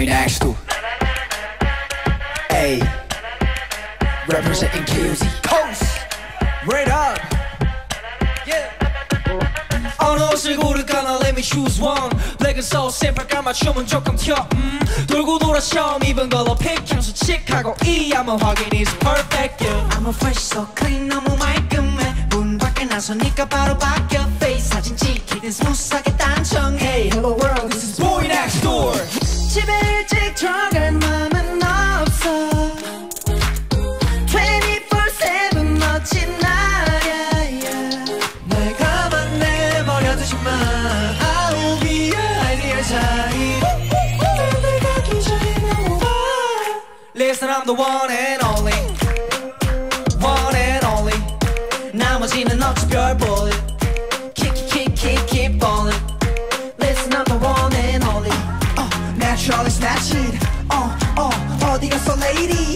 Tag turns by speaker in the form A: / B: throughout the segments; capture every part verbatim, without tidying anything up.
A: 보이넥스트도어. Ay, representing Q Z Coast. Right up. Yeah. 어느 옷을 고를까나 let me choose one. Black and soul simple 깔맞춤은 조금 튀어. 음, 돌고 돌아 처음 입은 걸로 pick 향수 칙하고 이 한번 확인 is perfect. Yeah.
B: I'm a fresh so clean 너무 말끔해. 문 밖에 나서니까 바로 바뀌어. face 사진 찍히든 스무스하게 단청해.
A: Hey, hello world, this is 보이넥스트도어.
B: 집에 일찍 들어갈 맘은 없어. twenty-four seven 멋진 나야.
A: 내가 만내 버려두지 마. I'll be your ideal type.
B: 딴데 가기 전에 너무 봐.
A: Listen, I'm the one and only. One and only. 나머지는 어찌 별볼일. Keep, keep, keep, keep falling.
B: Listen, I'm the one and only.
A: Uh, naturally snatch it. Uh, uh, 어디 갔어 lady?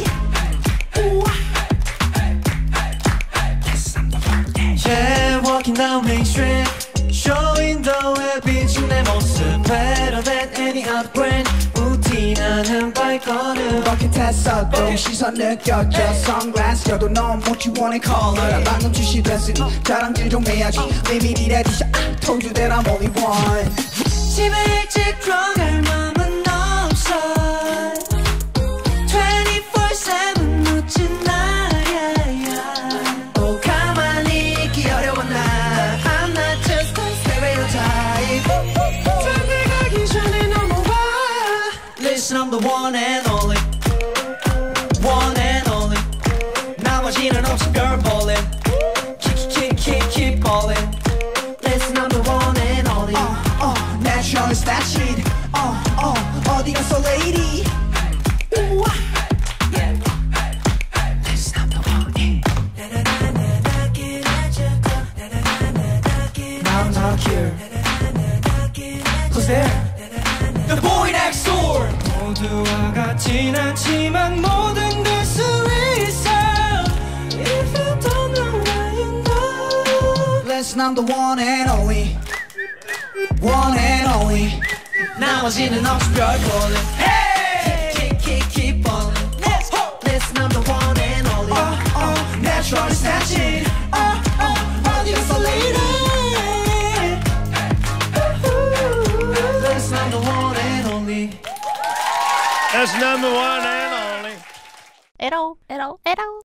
B: Yeah, walking down Main Street, showing the way 비친 내 모습 better than any other brand. 우티나는 발걸음
A: 버킷했어도 시선 느껴져. Sunglass 껴도 넌 what you want in color. 난 방금 지시됐으니 자랑질 좀 해야지. 리미티드 에디션 I told you that I'm only one.
B: 집에 일찍 들어갈 맘은 없어. twenty-four seven 멋진 나야.
A: 또 가만히 있기 어려워 나.
B: I'm not just a stereotype. 딴데 가기 전에 넘어와.
A: Listen, I'm the one and only. One and only. 나머지는 없이 별볼일. Keep, keep, keep, keep falling.
B: Listen, I'm the one and only.
A: Uh, uh, naturally snatch it. Uh, uh, 어디 갔어 lady? Yeah. Listen, I'm the one. Now I'm not here. Who's there? The boy next door.
B: 모두와 같진 않지만 모든 걸 수 있어. If you don't know why you know.
A: Listen, I'm the one and only. One and only. 나머지는 없이 별볼일. Hey! Keep, keep, keep falling.
B: Listen, I'm the one and only.
A: Uh, uh, naturally snatch it. Uh, uh, 어디 갔어 lady?
B: Listen, I'm the one and only.
C: That's number one and only.
D: 에러 에러 에러